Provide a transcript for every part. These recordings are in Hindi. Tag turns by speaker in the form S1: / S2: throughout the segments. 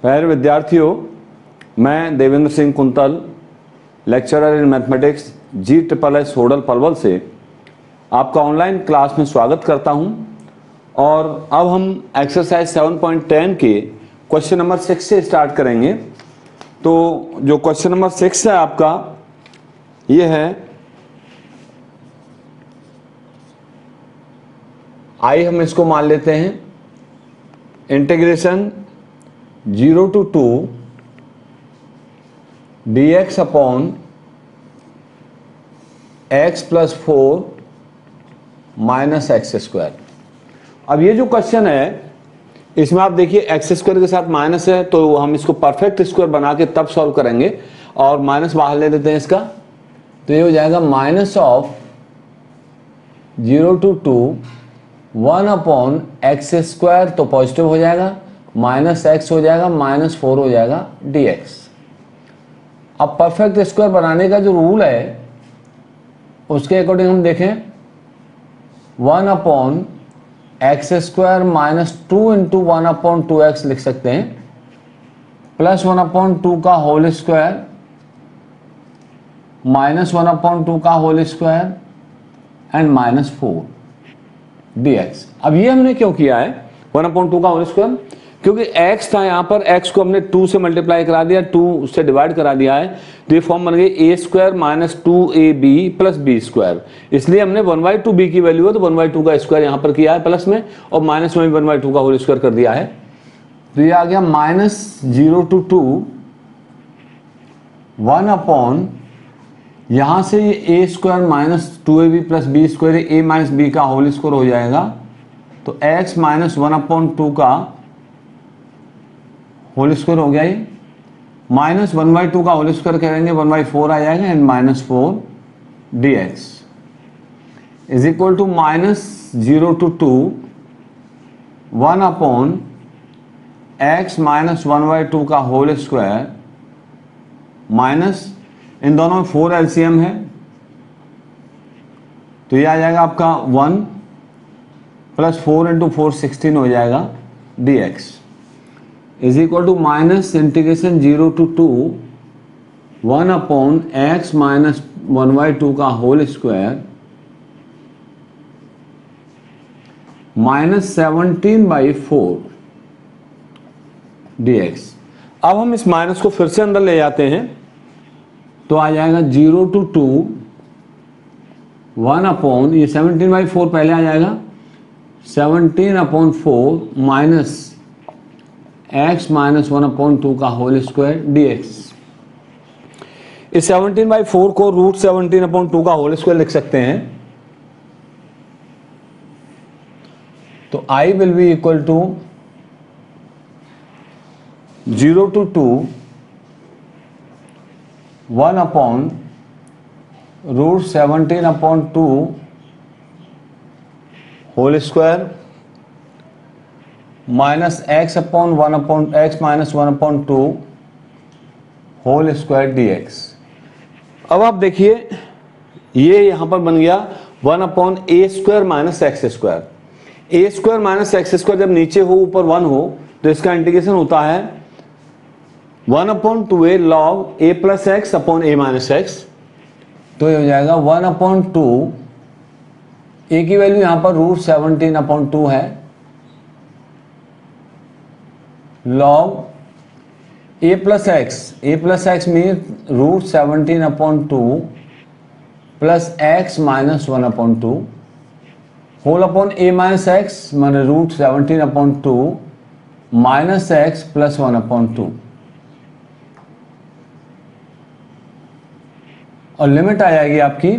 S1: प्यारे विद्यार्थियों, मैं Devendra Singh Kuntal, lecturer in mathematics GSSS Hodal Palwal से आपका ऑनलाइन क्लास में स्वागत करता हूं। और अब हम एक्सरसाइज 7.10 के क्वेश्चन नंबर 6 से स्टार्ट करेंगे। तो जो क्वेश्चन नंबर 6 है आपका ये है, आइए हम इसको मान लेते हैं integration 0 to 2 dx upon x plus 4 minus x square. अब ये जो क्वेश्चन है इसमें आप देखिए एक्स स्क्वायर के साथ माइनस है, तो हम इसको परफेक्ट स्क्वायर बना के तब सॉल्व करेंगे और माइनस बाहर ले लेते हैं इसका। तो ये हो जाएगा minus of 0 to 2 1 upon x square, तो पॉजिटिव हो जाएगा, माइनस एक्स हो जाएगा, माइनस 4 हो जाएगा dx। अब परफेक्ट स्क्वायर बनाने का जो रूल है उसके अकॉर्डिंग हम देखें, 1 upon x square minus 2 into 1 upon 2x लिख सकते हैं, प्लस 1 अपॉन 2 का होल स्क्वायर माइनस 1 अपॉन 2 का whole square and minus 4 dx। अब ये हमने क्यों किया है 1 अपॉन 2 का होल स्क्वायर? क्योंकि x था यहाँ पर, x को हमने 2 से मल्टीप्लाई करा दिया, 2 से डिवाइड करा दिया है, तो ये फॉर्म बन गई a square minus 2ab plus b square. इसलिए हमने 1/2b की वैल्यू है तो 1/2 का स्क्वायर यहाँ पर किया है प्लस में, और माइनस में भी 1/2 का होल स्क्वायर कर दिया है। तो ये आ गया माइनस 0 to 2 1 अपॉन, यहाँ से ये a square minus 2ab plus b square, a minus b का होल स्क्वायर हो जाएगा, तो x माइनस 1 अपॉन 2 का होल स्क्वायर हो गया, ये माइनस 1/2 का होल स्क्वायर करेंगे 1/4 आ जाएगा and minus 4 dx is equal to minus 0 to 2 1 upon x minus 1/2 का होल स्क्वायर माइनस, इन दोनों में 4 LCM है तो ये आ जाएगा आपका 1 प्लस 4 इंटू 4 16 हो जाएगा dx is equal to minus integration 0 to 2 1 upon x minus 1/2 का होल स्क्वायर माइनस 17/4 dx। अब हम इस माइनस को फिर से अंदर ले जाते हैं तो आ जाएगा 0 to 2 1 अपॉन, ये 17/4 पहले आ जाएगा, 17/4 माइनस x माइनस 1 अपॉन 2 का होल स्क्वायर dx। इस 17/4 को रूट 17 अपॉन 2 का होल स्क्वायर लिख सकते हैं, तो I will be equal to 0 to 2 1 upon root 17 upon 2 whole square minus x upon 1 upon x minus 1 upon 2 whole square dx। अब आप देखिए ये यहां पर बन गया 1 upon a square minus x square. a square minus x square जब नीचे हो ऊपर 1 हो तो इसका इंटीग्रेशन होता है 1 upon 2a log a plus x upon a minus x. तो ये हो जाएगा 1 अपॉन 2, a की वैल्यू यहां पर रूट 17 अपॉन 2 है, log a plus x mean root 17 upon 2 plus x minus 1 upon 2 whole upon a minus x माने root 17 upon 2 minus x plus 1 upon 2, और लिमिट आ जाएगी आपकी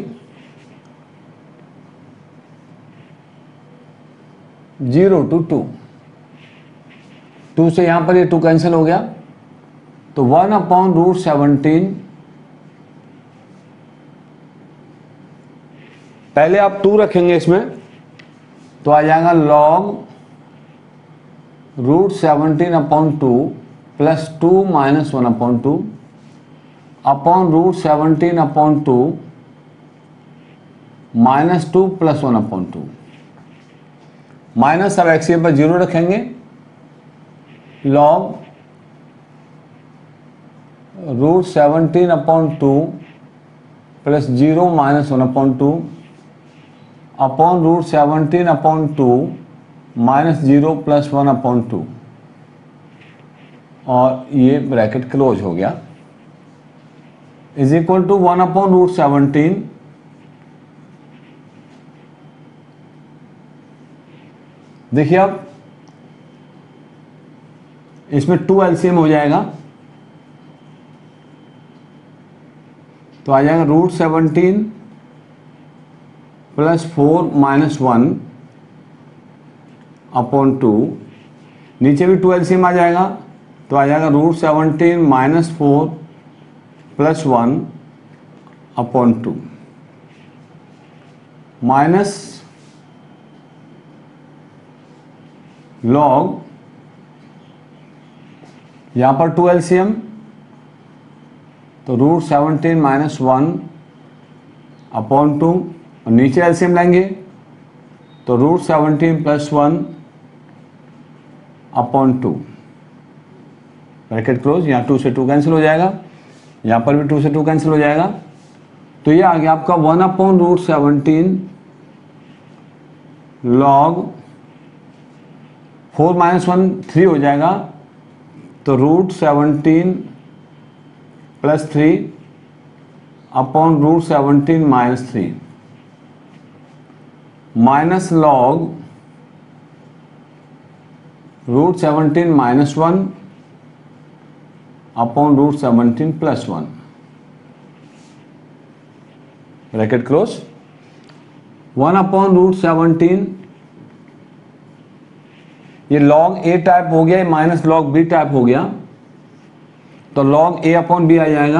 S1: 0 to 2। 2 से यहां पर ये 2 कैंसिल हो गया, तो 1 अपॉन रूट 17, पहले आप 2 रखेंगे इसमें तो आ जाएगा log root 17 upon 2 plus 2 minus 1 upon 2 upon root 17 upon 2 minus 2 plus 1 upon 2। Minus अब एक्स पर 0 रखेंगे, log √17/2 plus 0 minus 1/2 upon √17/2 minus 0 plus 1/2 और ये ब्रैकेट क्लोज हो गया इज इक्वल टू 1/√17 देखिए अब इसमें 2 एलसीएम हो जाएगा तो आ जाएगा √17 प्लस 4 माइनस 1/2 नीचे भी 2 एलसीएम आ जाएगा तो आ जाएगा √17 माइनस 4 प्लस 1/2 माइनस लॉग यहां पर 2 एलसीएम तो √17 माइनस 1/2 और नीचे एलसीएम लेंगे तो √17 प्लस 1/2 ब्रैकेट क्लोज। यहाँ 2 से 2 कैंसिल हो जाएगा यहाँ पर भी 2 से 2 कैंसिल हो जाएगा तो ये आ गया आपका 1/√17 लॉग 4 माइनस 1 3 हो जाएगा तो √17 plus 3 upon √17 minus 3 minus log √17 minus 1 upon √17 plus 1 bracket close. 1/√17 ये लॉग ए टाइप हो गया माइनस लॉग बी टाइप हो गया तो लॉग ए अपॉन बी आ जाएगा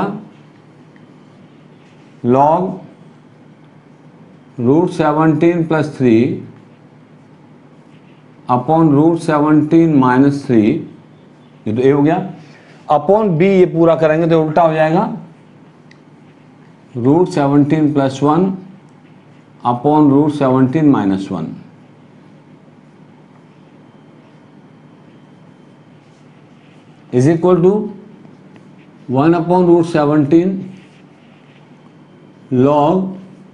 S1: लॉग √17 प्लस 3 अपॉन √17 माइनस 3 ये तो ए हो गया अपॉन बी ये पूरा करेंगे तो उल्टा हो जाएगा √17 plus 1 upon √17 minus 1 is equal to 1/√17 log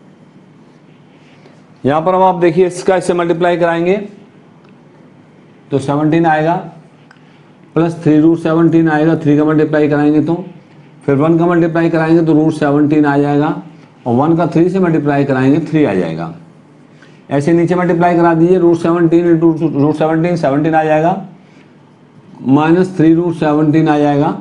S1: यहां पर अब आप देखिए इसका इससे मल्टीप्लाई कराएंगे तो 17 आएगा प्लस 3 √17 आएगा 3 का मल्टीप्लाई कराएंगे तो फिर 1 का मल्टीप्लाई कराएंगे तो √17 आ जाएगा और 1 का 3 से मल्टीप्लाई कराएंगे 3 आ जाएगा। ऐसे नीचे मल्टीप्लाई करा दीजिए √17 इंटू √17 17 आ जाएगा माइनस 3 √17 आ जाएगा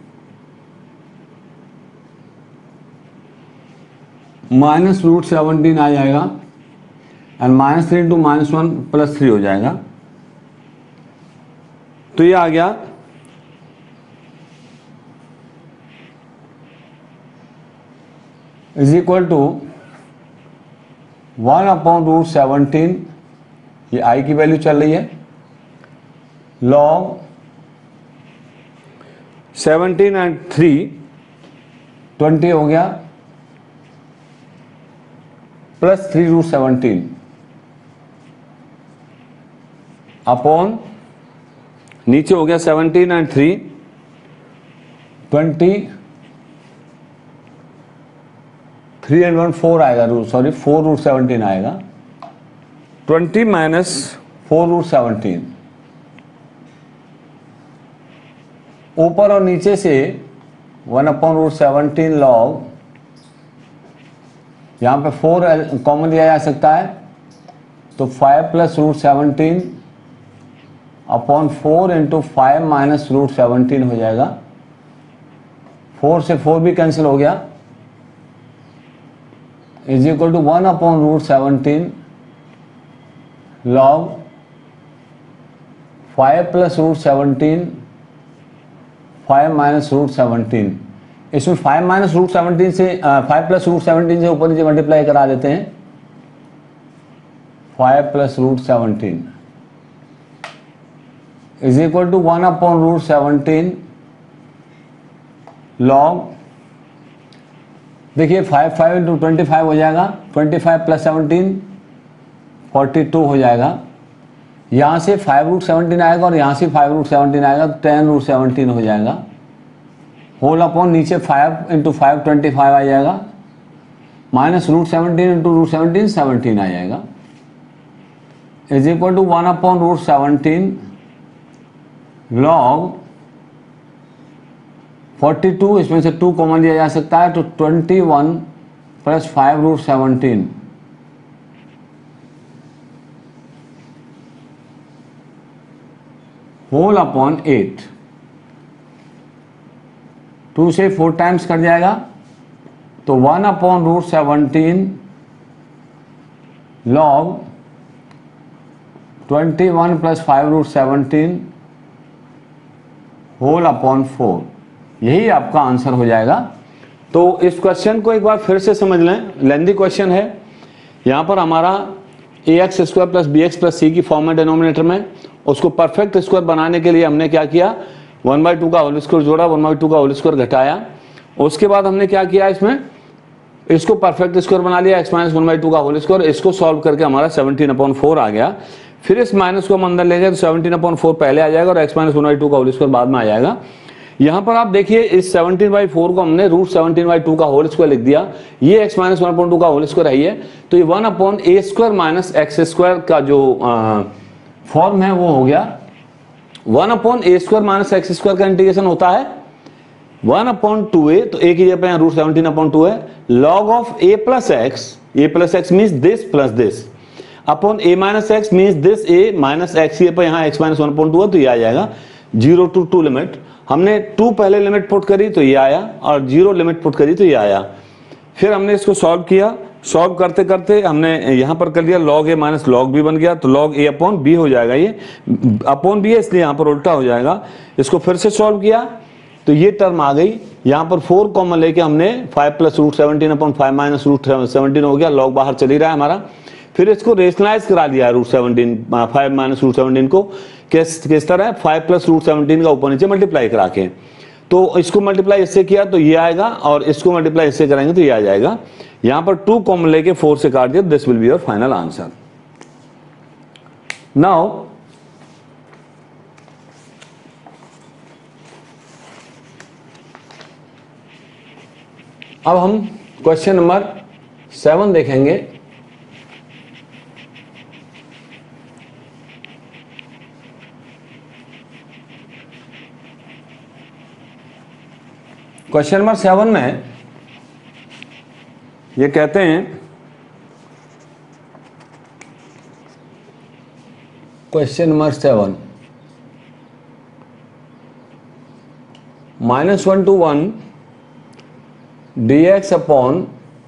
S1: माइनस √17 आ जाएगा and minus 3 into minus 1 plus 3 हो जाएगा तो ये आ गया इज इक्वल टू 1/√17 ये आई की वैल्यू चल रही है लॉग 17 एंड 3 20 हो गया प्लस 3 √17 अपॉन नीचे हो गया 17 एंड 3 20 3 एंड 1 4 आएगा 4 √17 आएगा 20 माइनस 4 √17 ऊपर और नीचे से 1/√17 लॉग यहाँ पे 4 कॉमन लिया जा सकता है तो 5 प्लस √17 अपॉन 4 इंटू 5 माइनस √17 हो जाएगा 4 से 4 भी कैंसिल हो गया is equal to 1/√17 log 5 plus √17 5 minus √17 इसमें 5 माइनस √17 से 5 प्लस √17 से ऊपर नीचे मल्टीप्लाई करा देते हैं 5 plus √17 is equal to 1/√17 log देखिए 5 इंटू 25 हो जाएगा 25 प्लस 17 42 हो जाएगा यहाँ से 5 √17 आएगा और यहाँ से 5 √17 आएगा 10 √17 हो जाएगा होल अपॉन नीचे 5 इंटू 5 25 आ जाएगा, माइनस रूट 17 इंटू रूट 17 17 आ जाएगा, is equal to 1 upon root 17 log 42, इसमें से 2 कॉमन लिया जा सकता है तो 21 प्लस 5 रूट 17 होल अपॉन 8, 2 से 4 टाइम्स कट जाएगा तो 1 upon root 17 log 21 plus 5 root 17 whole upon 4, यही आपका आंसर हो जाएगा। तो इस क्वेश्चन को एक बार फिर से समझ लें, लेंथी क्वेश्चन है। यहाँ पर हमारा ax square plus b x plus c की फॉर्म है डिनोमिनेटर में, उसको परफेक्ट स्क्वायर बनाने के लिए हमने क्या किया, 1/2 का होल स्क्वायर जोड़ा, 1/2 का होल स्क्वायर घटाया, उसके बाद हमने क्या किया, इसमें इसको परफेक्ट स्क्वायर बना लिया, x माइनस 1/2 का होल स्क्वायर, इसको सॉल्व करके हमारा 17/4 आ गया। फिर इस माइनस को हम अंदर ले गए तो 17/4 पहले आ जाएगा और x माइनस 1/2 का होल स्क्वायर बाद में आ जाएगा। यहाँ पर आप देखिए इस 17/4 को हमने रूट 17/2 का होल स्क्वायर लिख दिया, ये x माइनस 1/2 का होल स्क्वायर है ये, तो ये 1 upon a square minus x square का जो फॉर्म है वो हो गया 1 upon a square minus x square का इंटीग्रेशन होता है 1 अपॉन 2a, तो a की जगह रूट 17/2 है, log of a plus x means this plus this upon a minus x means this a minus x, ये पर यहाँ x माइनस 1/2 है तो ये आ जाएगा 0 to 2 लिमिट। हमने 2 पहले लिमिट पुट करी तो ये आया और 0 लिमिट पुट करी तो ये आया। फिर हमने इसको सॉल्व किया, सॉल्व करते करते हमने यहाँ पर कर लिया log a minus log b बन गया, तो log a अपॉन b हो जाएगा, ये अपॉन b है इसलिए यहाँ पर उल्टा हो जाएगा। इसको फिर से सॉल्व किया तो ये टर्म आ गई, यहाँ पर 4 कॉमन लेके हमने 5 plus root 17 upon 5 minus root 17 हो गया, log बाहर चली रहा है हमारा। फिर इसको रेशनलाइज करा दिया रूट 17 5 माइनस रूट 17 को किस तरह 5 प्लस रूट 17 का ऊपर नीचे मल्टीप्लाई करा के, तो इसको मल्टीप्लाई इससे किया तो ये आएगा और इसको मल्टीप्लाई इससे करेंगे तो ये आ जाएगा। यहाँ पर 2 कॉमन लेके 4 से काट दिया, this will be your final answer. Now अब हम क्वेश्चन नंबर 7 देखेंगे। क्वेश्चन नंबर 7 में ये कहते हैं, question number 7 -1 to 1 dx upon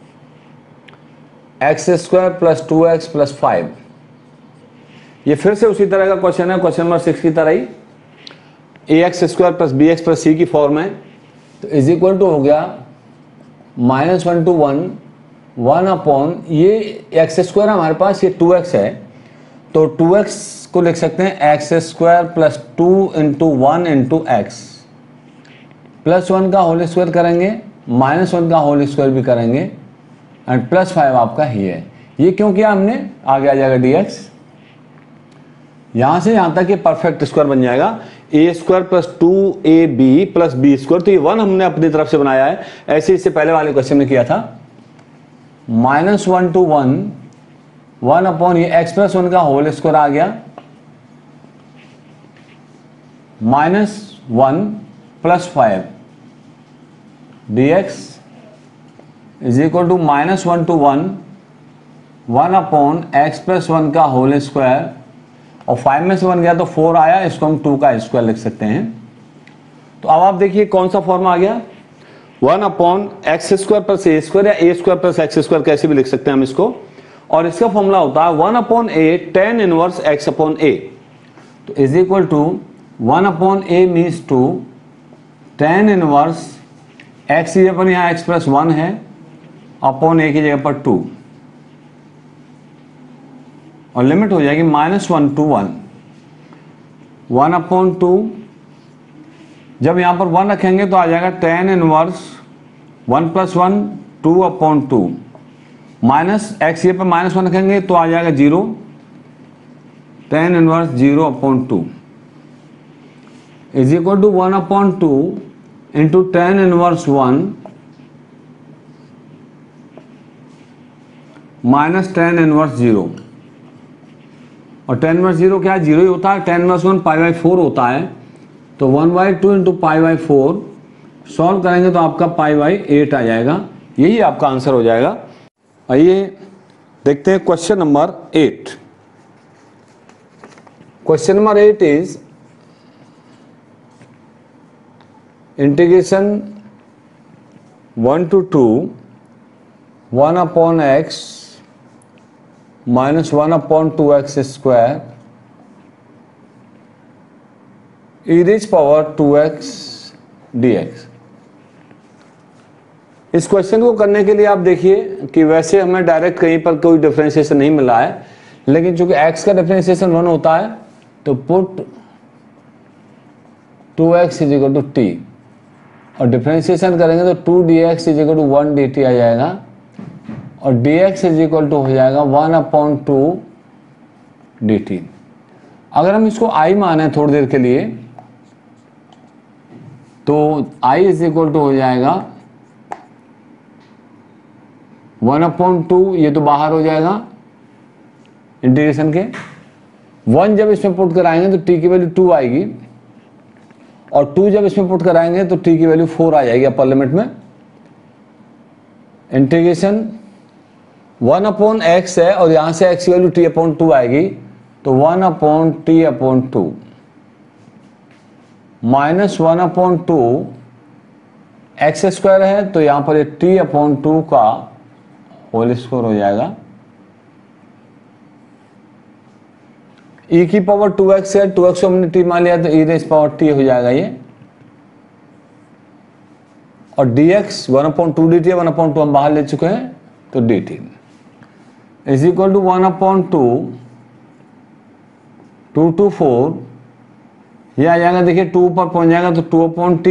S1: x square plus 2x plus 5, ये फिर से उसी तरह का क्वेश्चन है, क्वेश्चन नंबर 6 की तरह ही ax square plus b x plus c की फॉर्म है, तो इज इक्वल टू हो गया -1 to 1 अपॉन ये एक्स स्क्वायर हमारे पास ये 2x है, तो 2x को लिख सकते हैं x square plus 2 into 1 into x, plus 1 का होल स्क्वायर करेंगे, -1 का होल स्क्वायर भी करेंगे एंड प्लस 5 आपका ही है। ये क्यों किया हमने, आगे आ जाएगा dx, यहां से यहां तक ये परफेक्ट स्क्वायर बन जाएगा, a square plus 2ab plus b square, तो ये 1 हमने अपनी तरफ से बनाया है, ऐसे इससे पहले वाले क्वेश्चन में किया था। -1 to 1 अपॉन ये x प्लस 1 का होल स्क्वायर आ गया, -1 plus 5 dx is equal to -1 to 1 upon x plus 1 का होल स्क्वायर, और 5 में से 1 गया तो 4 आया, इसको हम 2 का स्क्वायर लिख सकते हैं। तो अब आप देखिए कौन सा फॉर्म आ गया, 1 upon x square plus a square या a square plus x square कैसे भी लिख सकते हैं हम इसको, और इसका फॉर्मूला होता है 1 upon a tan inverse x upon a, तो is equal to 1 upon a means 2 tan inverse x की जगह पर यहाँ x प्लस 1 है अपॉन a की जगह पर 2, और लिमिट हो जाएगी -1 to 1 अपॉन 2, जब यहाँ पर 1 रखेंगे तो आ जाएगा tan inverse 1 plus 1 2 upon 2, minus x ये पर -1 रखेंगे तो आ जाएगा 0, tan inverse 0 upon 2 is equal to 1 upon 2 into tan inverse 1 minus tan inverse 0, और टेन इनवर्स 0 क्या है, 0 ही होता है। टेन इनवर्स 1 पाई बाई 4 होता है, तो 1/2 इंटू पाई बाई 4 सॉल्व करेंगे तो आपका पाई बाई 8 आ जाएगा। यही आपका आंसर हो जाएगा। आइए देखते हैं question number 8। Question number 8 is integration 1 to 2 1 upon x minus 1 upon 2x square e raised power 2x dx। इस क्वेश्चन को करने के लिए आप देखिए कि वैसे हमें डायरेक्ट कहीं पर कोई डिफरेंशिएशन नहीं मिला है, लेकिन चूंकि x का डिफरेंशिएशन 1 होता है तो put 2x is equal to t, और डिफरेंशिएशन करेंगे तो 2dx is equal to 1 dt आ जाएगा, और dx इज इक्वल टू हो जाएगा 1/2 dt। अगर हम इसको i माने थोड़ी देर के लिए तो i इज इक्वल टू हो जाएगा 1/2, ये तो बाहर हो जाएगा इंटीग्रेशन के। 1 जब इसमें पुट कराएंगे तो t की वैल्यू 2 आएगी, और 2 जब इसमें पुट कराएंगे तो t की वैल्यू 4 आ जाएगी अपर लिमिट में। इंटीग्रेशन 1/x है और यहां से x की वैल्यू t/2 आएगी, तो 1/t/2 माइनस 1/2 एक्स स्क्वायर है, तो यहां पर ये t/2 का होल स्क्वायर हो जाएगा। e की पावर 2x है, 2x को हमने t मान लिया तो e रेज़ पावर t हो जाएगा ये, और dx 1/2 dt है, 1/2 हम बाहर ले चुके हैं तो dt is equal to 1/2 2 to 4, ये आ जाएगा। देखिए 2 ऊपर पहुंच जाएगा तो 2/t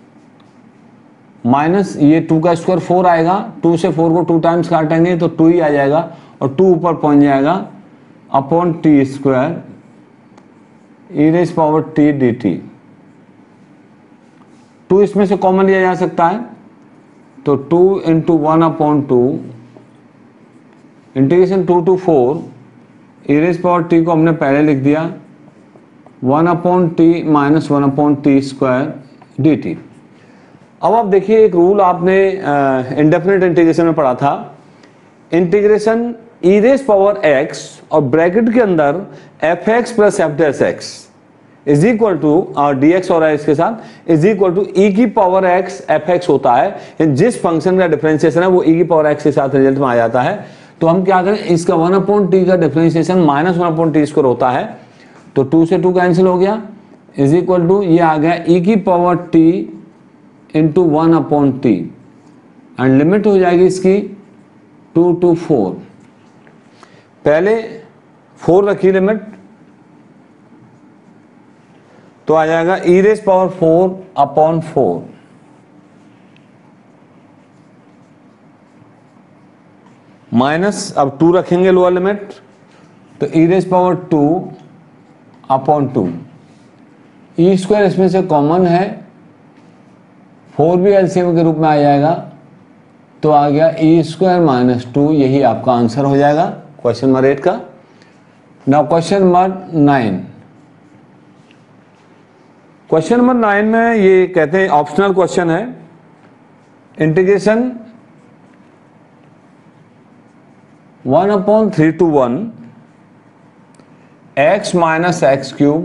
S1: माइनस ये 2 का स्क्वायर 4 आएगा, 2 से 4 को 2 टाइम्स काटेंगे तो 2 ही आ जाएगा, और 2 ऊपर पहुंच जाएगा upon t square e raise power t d t. 2 इसमें से कॉमन लिया जा सकता है, तो 2 into 1/2 integration 2 to 4 e raise power t को हमने पहले लिख दिया 1/t minus 1/t square D T. अब आप देखिए एक रूल आपने इंडेफिनिट इंटीग्रेशन में पढ़ा था, integration e raise power x और ब्रैकेट के अंदर fx plus f dash x is equal to dx और x के साथ इज इक्वल टू e की पावर x fx होता है। जिस फंक्शन का डिफरेंशिएशन है वो e की पावर x के साथ रिजल्ट में आ जाता है। तो हम क्या करें, इसका 1/t का डिफरेंशिएशन माइनस 1/t स्क्वायर होता है, तो 2 से 2 कैंसिल हो गया, इज इक्वल टू ये आ गया e की power t into 1/t, and limit हो जाएगी इसकी 2 to 4। पहले 4 रखी लिमिट, तो आ जाएगा ई रेज़ पावर 4/4 माइनस, अब 2 रखेंगे लोअर लिमिट तो e raise power 2/2। E square इसमें से कॉमन है, 4 भी एलसीएम के रूप में आ जाएगा, तो आ गया ई स्क्वायर माइनस 2। यही आपका आंसर हो जाएगा क्वेश्चन नंबर 8 का। Now question number 9। Question number 9 में ये कहते हैं ऑप्शनल क्वेश्चन है, integration 1/3 to 1 x minus x cube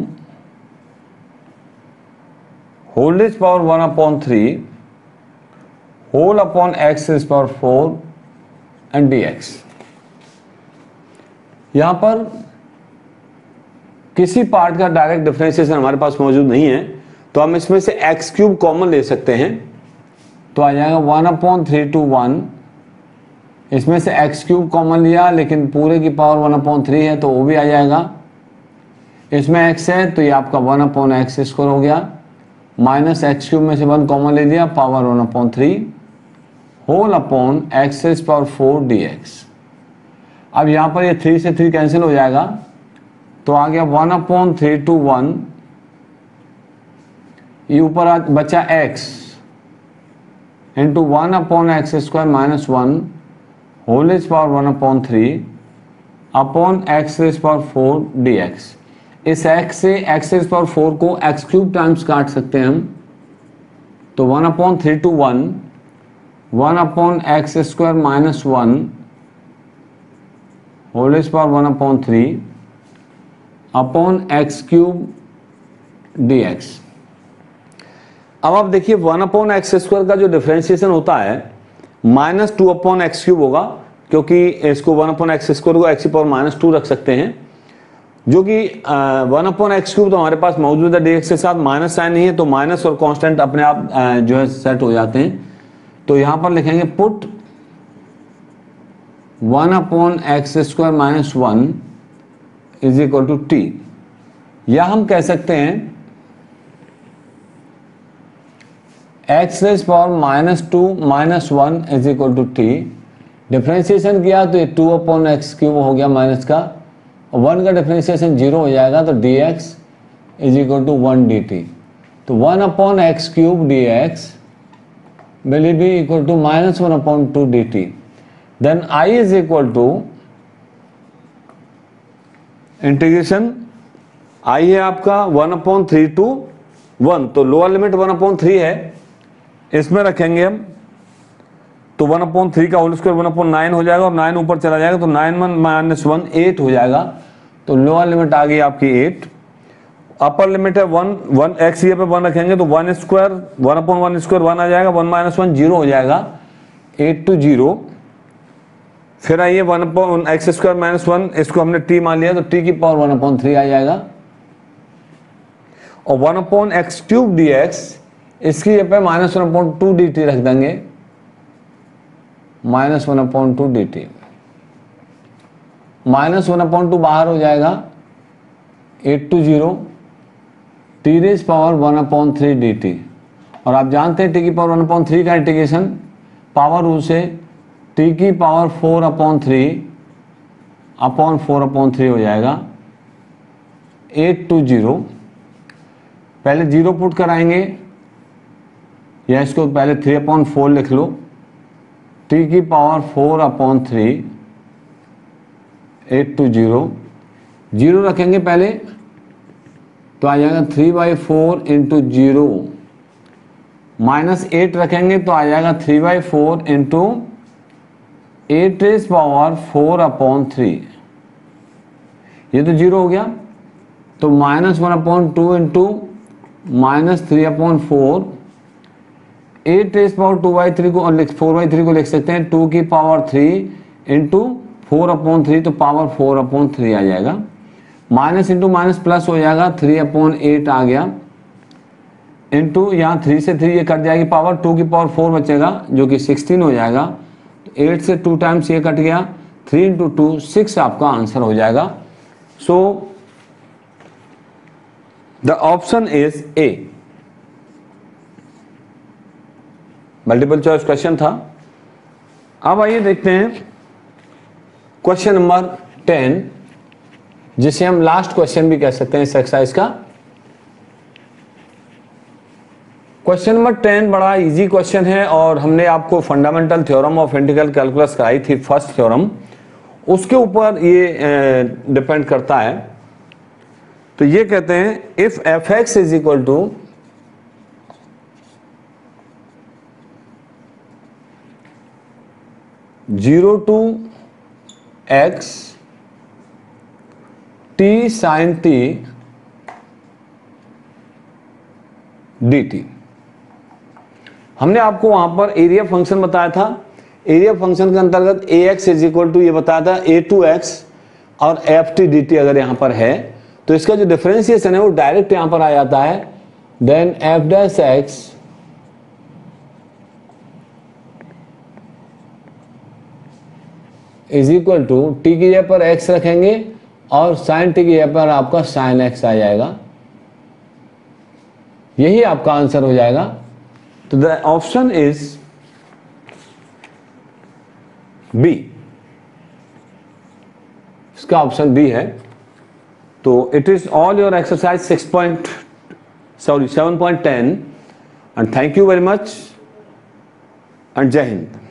S1: whole raise power 1/3 whole upon x raise power 4 and dx। यहां पर किसी पार्ट का डायरेक्ट डिफरेंशिएशन हमारे पास मौजूद नहीं है, तो हम इसमें से एक्स क्यूब कॉमन ले सकते हैं, तो आ जाएगा 1/3 to 1। इसमें से एक्स क्यूब कॉमन लिया, लेकिन पूरे की पावर 1/3 है तो वो भी आ जाएगा। इसमें x है तो ये आपका 1/x स्क्वायर हो गया, माइनस एक्स क्यूब में से 1 कॉमन ले लिया, power 1/3 whole upon x raise power 4 dx। अब यहाँ पर ये 3 से 3 कैंसिल हो जाएगा, तो आ गया 1/3 to 1, ये ऊपर बचा x into 1/x² minus 1 whole raise power 1/3 upon x⁴ dx। इस x से x⁴ को x³ टाइम्स काट सकते हैं हम, तो 1/3 to 1 1/x² minus 1 whole raise power 1/3 upon x³ dx। अब आप देखिए 1/x² का जो डिफरेंशिएशन होता है -2/x³ होगा, क्योंकि इसको 1/x² को x⁻² रख सकते हैं, जो कि 1/x³ तो हमारे पास मौजूद है dx के साथ, माइनस साइन नहीं है तो माइनस और कांस्टेंट अपने आप जो है सेट हो जाते हैं। तो यहां पर लिखेंगे put 1/x² minus 1 is equal to t, या हम कह सकते हैं x⁻² minus 1 is equal to t। Differentiation किया तो ये 2/x³ हो गया माइनस का, 1 का डिफ्रेंसिएशन 0 हो जाएगा तो dx is equal to 1 dt। तो 1/x³ dx will be equal to -1/2 dt। then I is equal to integration I है आपका 1/3 to 1, तो लोअर लिमिट 1/3 है, इसमें रखेंगे हम तो 1/3 का होल स्क्वायर 1/9 हो जाएगा और 9 ऊपर चला जाएगा तो 9 - 1 8 हो जाएगा, तो लोअर लिमिट आ गई आपकी 8। अपर लिमिट है 1 x ये पे 1 रखेंगे तो 1² 1/1² 1 आ जाएगा, 1 - 1 0 हो जाएगा, 8 to 0। फिर आइए 1/x² माइनस 1, इसको हमने t मान लिया तो t की पावर 1/3 आ जाएगा, और 1/x³ dx इसकी ये पे -1/2 dt रख देंगे, -1/2 dt। -1/2 बाहर हो जाएगा, 8 to 0 t raise power 1/3 dt। और आप जानते हैं t की पावर 1/3 का इंटीग्रेशन पावर रूल से t की पावर 4/3 अपॉन 4/3 हो जाएगा, 8 to 0। पहले 0 पुट कराएंगे, या इसको पहले 3/4 लिख लो, t की पावर 4/3 8 to 0 0 रखेंगे पहले तो आ जाएगा 3/4 इंटू 0, -8 रखेंगे तो आ जाएगा 3/4 इंटू 8 रेज़ पावर 4/3, ये तो 0 हो गया, तो -1/2 इंटू -3/4 8 रेज़ पावर 2/3 को 4/3 को लिख सकते हैं 2 की पावर 3 इंटू 4/3, तो पावर 4/3 आ जाएगा, माइनस इंटू माइनस प्लस हो जाएगा, 3/8 आ गया, इंटू यहाँ 3 से 3 ये कट जाएगी, पावर 2 की पावर 4 बचेगा जो कि 16 हो जाएगा, 8 से 2 टाइम्स ये कट गया, 3 × 2 6 आपका आंसर हो जाएगा। So the option is A. Multiple choice question था। अब आइए देखते हैं क्वेश्चन नंबर 10, जिसे हम लास्ट क्वेश्चन भी कह सकते हैं इस एक्सरसाइज का। क्वेश्चन नंबर 10 बड़ा इजी क्वेश्चन है और हमने आपको fundamental theorem of integral calculus कराई थी, फर्स्ट थ्योरम, उसके ऊपर ये डिपेंड करता है। तो ये कहते हैं if f x is equal to zero to x t sine t d t. हमने आपको वहां पर एरिया फंक्शन बताया था। एरिया फंक्शन के अंतर्गत a x is equal to ये बताया था ए टू एक्स और एफ टी डी टी अगर यहां पर है तो इसका जो डिफरेंशिएशन है वो डायरेक्ट यहां पर आ जाता है। Then f dash x is equal to t की जगह पर एक्स रखेंगे और साइन टी की जगह पर आपका साइन एक्स आ जाएगा, यही आपका आंसर हो जाएगा। तो द ऑप्शन इज बी, इसका ऑप्शन बी है। तो it is all your exercise 7.10 and thank you very much. And जय हिंद।